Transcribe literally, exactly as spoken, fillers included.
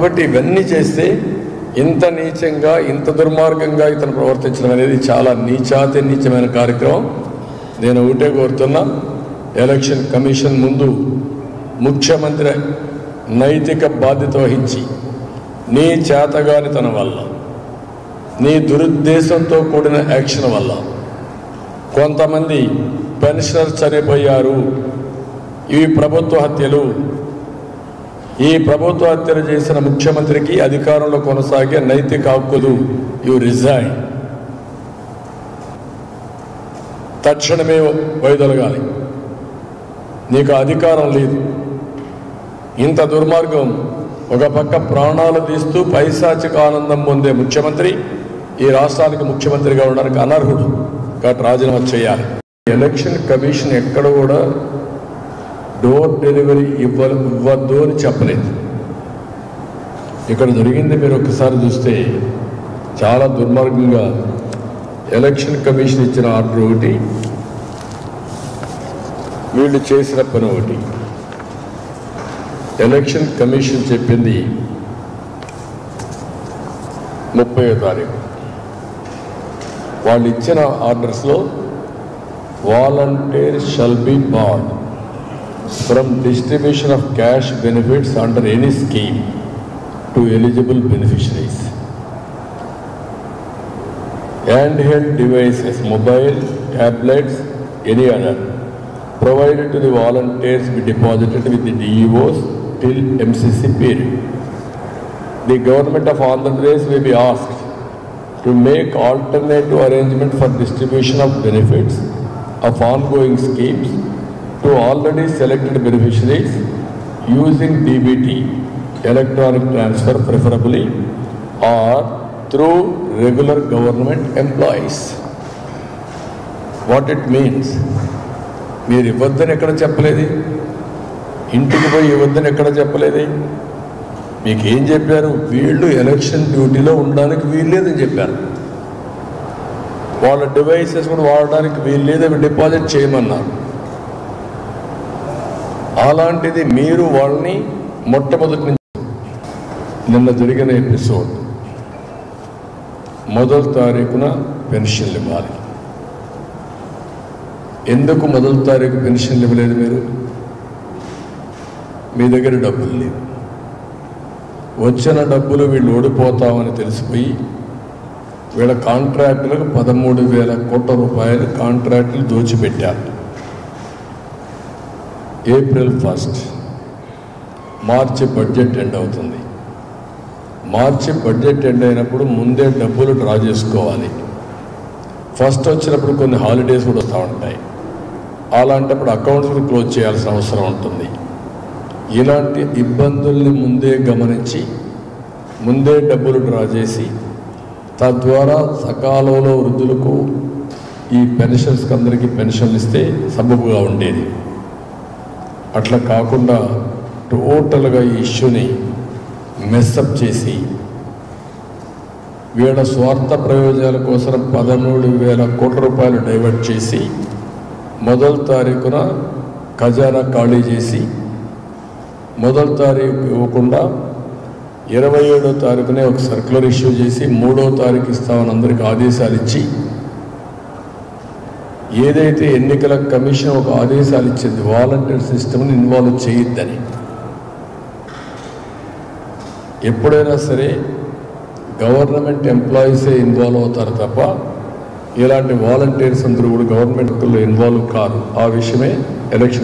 కాబట్టి ఇవన్నీ చేస్తే ఇంత నీచంగా ఇంత దుర్మార్గంగా ఇతను ప్రవర్తించడం అనేది చాలా నీచాతి నీచమైన కార్యక్రమం. నేను ఒకటే కోరుతున్నా, ఎలక్షన్ కమిషన్ ముందు ముఖ్యమంత్రి నైతిక బాధ్యత వహించి నీ చేతగానితనం వల్ల, నీ దురుద్దేశంతో కూడిన యాక్షన్ వల్ల కొంతమంది పెన్షనర్ చనిపోయారు. ఇవి ప్రభుత్వ హత్యలు. ఈ ప్రభుత్వ హత్యలు చేసిన ముఖ్యమంత్రికి అధికారంలో కొనసాగే నైతిక హక్కులు. You resign. తక్షణమే వైదొలగాలి. నీకు అధికారం లేదు. ఇంత దుర్మార్గం, ఒక పక్క ప్రాణాలు తీస్తూ పైశాచిక ఆనందం పొందే ముఖ్యమంత్రి ఈ రాష్ట్రానికి ముఖ్యమంత్రిగా ఉండడానికి అనర్హుడు. కాబట్టి రాజీనామా చేయాలి. ఎలక్షన్ కమిషన్ ఎక్కడ కూడా డోర్ డెలివరీ ఇవ్వ ఇవ్వద్దు అని చెప్పలేదు. ఇక్కడ జరిగింది మీరు ఒకసారి చూస్తే చాలా దుర్మార్గంగా ఎలక్షన్ కమిషన్ ఇచ్చిన ఆర్డర్ ఒకటి, వీళ్ళు చేసిన పని ఒకటి. ఎలక్షన్ కమిషన్ చెప్పింది ముప్పై తారీఖు. వాళ్ళు ఇచ్చిన ఆర్డర్స్లో volunteer shall be barred from distribution of cash benefits under any scheme to eligible beneficiaries. Handheld devices, mobile, tablets, any other, provided to the volunteers be deposited with the D E Os till M C C period. The government of Andhra Pradesh will be asked to make alternative arrangement for distribution of benefits of ongoing schemes to already selected beneficiaries using D B T, electronic transfer preferably, or through regular government employees. What it means? మీరు ఇవ్వద్దని ఎక్కడ చెప్పలేదు, ఇంటికి పోయి ఇవ్వద్దని ఎక్కడ చెప్పలేదు. మీకు ఏం చెప్పారు? వీళ్ళు ఎలక్షన్ డ్యూటీలో ఉండడానికి వీల్లేదని చెప్పారు. వాళ్ళ డివైసెస్ కూడా వాడడానికి వీల్లేదు, అవి డిపాజిట్ చేయమన్నారు. అలాంటిది మీరు వాళ్ళని మొట్టమొదటి నుంచి నిన్న జరిగిన ఎపిసోడ్ మొదటి తారీఖున పెన్షన్లు ఇవ్వాలి. ఎందుకు మొదటి తారీఖు పెన్షన్లు ఇవ్వలేదు? మీరు మీ దగ్గర డబ్బులు లేవు. వచ్చిన డబ్బులు వీళ్ళు ఓడిపోతామని తెలిసిపోయి వీళ్ళ కాంట్రాక్టులకు పదమూడు వేల కోట్ల రూపాయలు కాంట్రాక్టులు దోచిపెట్టారు. April first March budget end అవుతుంది. మార్చి బడ్జెట్ ఎండ్ అయినప్పుడు ముందే డబ్బులు డ్రా చేసుకోవాలి. ఫస్ట్ వచ్చినప్పుడు కొన్ని హాలిడేస్ కూడా వస్తూ ఉంటాయి. అలాంటప్పుడు అకౌంట్స్ కూడా క్లోజ్ చేయాల్సిన అవసరం ఉంటుంది. ఇలాంటి ఇబ్బందుల్ని ముందే గమనించి ముందే డబ్బులు డ్రా చేసి తద్వారా సకాలంలో వృద్ధులకు ఈ పెన్షన్స్కి అందరికీ పెన్షన్లు ఇస్తే సబబుగా ఉండేది. అట్లా కాకుండా టోటల్గా ఈ ఇష్యూని మెస్అప్ చేసి వీళ్ళ స్వార్థ ప్రయోజనాల కోసం పదమూడు వేల కోట్ల రూపాయలు డైవర్ట్ చేసి మొదటి తారీఖున ఖజానా ఖాళీ చేసి మొదటి తారీఖు ఇవ్వకుండా ఇరవై ఏడో తారీఖునే ఒక సర్క్యులర్ ఇష్యూ చేసి మూడో తారీఖు ఇస్తామని అందరికీ ఆదేశాలు ఇచ్చి, ఏదైతే ఎన్నికల కమిషన్ ఒక ఆదేశాలు ఇచ్చింది వాలంటీర్ సిస్టమ్ని ఇన్వాల్వ్ చేయొద్దని. ఎప్పుడైనా సరే గవర్నమెంట్ ఎంప్లాయీసే ఇన్వాల్వ్ అవుతారు తప్ప ఇలాంటి వాలంటీర్స్ అందరూ కూడా గవర్నమెంట్లో ఇన్వాల్వ్ కారు. ఆ విషయమే ఎలక్షన్